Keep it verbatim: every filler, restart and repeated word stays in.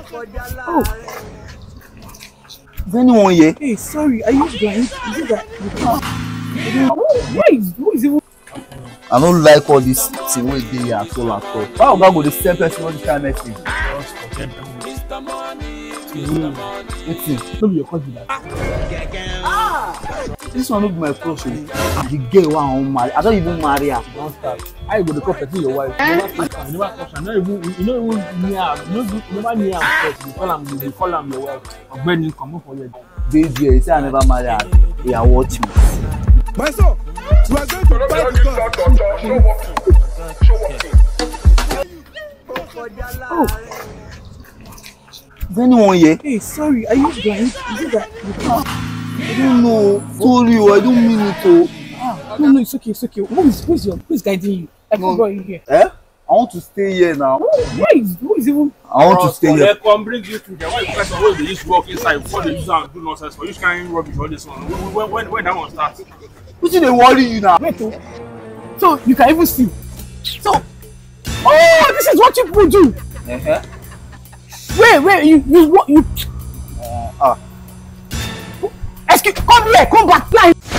Oh. Is anyone here? Hey, sorry, are you blind? Is it that you can't? Why is who is even? I don't like all this thing wey dey here at all at all. Why oga go dey send person all this kind of message? Just forget them. Wetin? No be your cousin that. Ah! This one no be my crush o. The girl wey I wan marry, I don even marry her. Don't start. How you go dey call person your wife? You never touch am, you never touch am. You no even, you no even near am. You no, you never near am first. You call am, you call am your wife. Ogbeni, comot for here. Dey there, you say I never marry her. Yeah, watch me. My son, you are going to buy the car. Oh. Is anyone here? Hey, sorry, are you blind? Is it that you can't? I don't know. Sorry, I don't mean it to. Ah, no, no, it's okay, it's okay. Who is, who is your, who is guiding you? I can't go in here. Eh? I want to stay here now. Who, why is, who is even? I want to stay here. Come bring you to there. Why you guys always use work inside before they use and do nonsense for you? Can't rubbish all this one. When when when that one starts? Which they worry you now? Wait, oh. So you can even see. So, oh, this is what people do. Uh-huh. Wait, wait, you, you, what, you? Uh, ah. Excuse, come here, come back, fly.